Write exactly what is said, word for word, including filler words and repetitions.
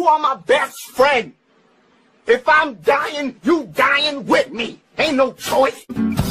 are my best friend. If I'm dying, you dying with me. Ain't no choice.